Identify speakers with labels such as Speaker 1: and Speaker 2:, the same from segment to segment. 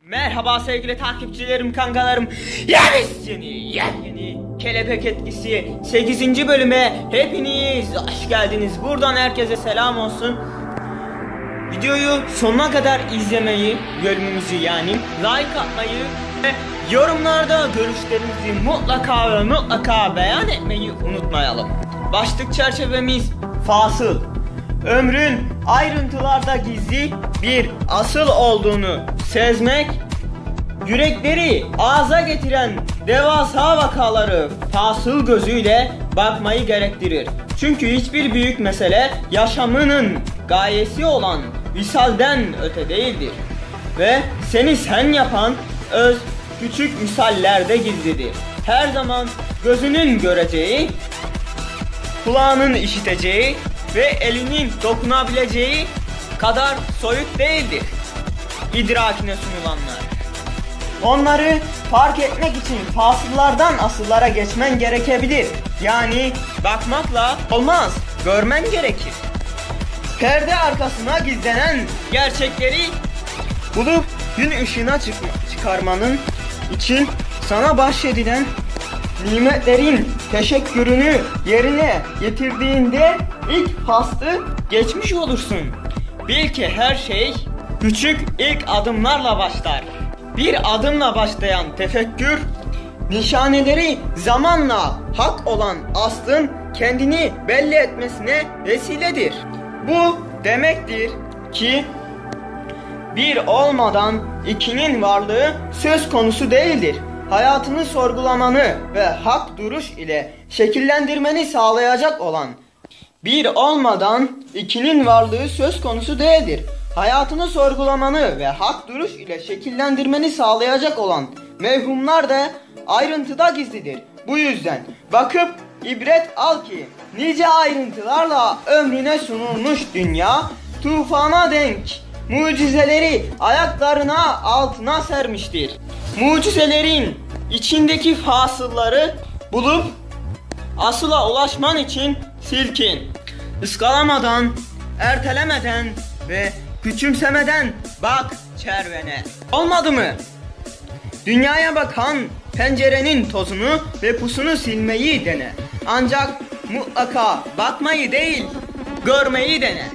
Speaker 1: Merhaba sevgili takipçilerim, kankalarım. Yepyeni Kelebek Etkisi 8. bölüme hepiniz hoş geldiniz. Buradan herkese selam olsun. Videoyu sonuna kadar izlemeyi, bölümümüzü yani like atmayı ve yorumlarda görüşlerinizi mutlaka beyan etmeyi unutmayalım. Başlık çerçevemiz fasıl. Ömrün ayrıntılarda gizli bir asıl olduğunu sezmek, yürekleri ağza getiren devasa vakaları fasıl gözüyle bakmayı gerektirir. Çünkü hiçbir büyük mesele yaşamının gayesi olan visalden öte değildir. Ve seni sen yapan öz küçük misallerde gizlidir. Her zaman gözünün göreceği, kulağının işiteceği ve elinin dokunabileceği kadar soyut değildir idrakine sunulanlar. Onları fark etmek için fasıllardan asıllara geçmen gerekebilir. Yani bakmakla olmaz, görmen gerekir. Perde arkasına gizlenen gerçekleri bulup gün ışığına çıkarmanın için sana bahşedilen nimetlerin teşekkürünü yerine getirdiğinde ilk faslı geçmiş olursun. Bil ki her şey küçük ilk adımlarla başlar. Bir adımla başlayan tefekkür, nişaneleri zamanla hak olan aslın kendini belli etmesine vesiledir. Bu demektir ki bir olmadan ikinin varlığı söz konusu değildir. Hayatını sorgulamanı ve hak duruş ile şekillendirmeni sağlayacak olan bir olmadan ikinin varlığı söz konusu değildir. Hayatını sorgulamanı ve hak duruş ile şekillendirmeni sağlayacak olan mevhumlar da ayrıntıda gizlidir. Bu yüzden bakıp ibret al ki nice ayrıntılarla ömrüne sunulmuş dünya tufana denk mucizeleri ayaklarına altına sermiştir. Mucizelerin içindeki fasılları bulup asıla ulaşman için silkin. Iskalamadan, ertelemeden ve küçümsemeden bak çervene. Olmadı mı? Dünyaya bakan pencerenin tozunu ve pusunu silmeyi dene. Ancak mutlaka bakmayı değil, görmeyi dene.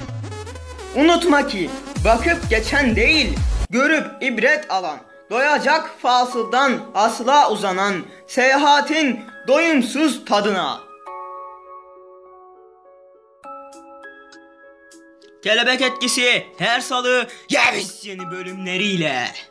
Speaker 1: Unutma ki bakıp geçen değil, görüp ibret alan, doyacak fasıldan asla uzanan seyahatin doyumsuz tadına. Kelebek Etkisi her salı yeni bölümleriyle.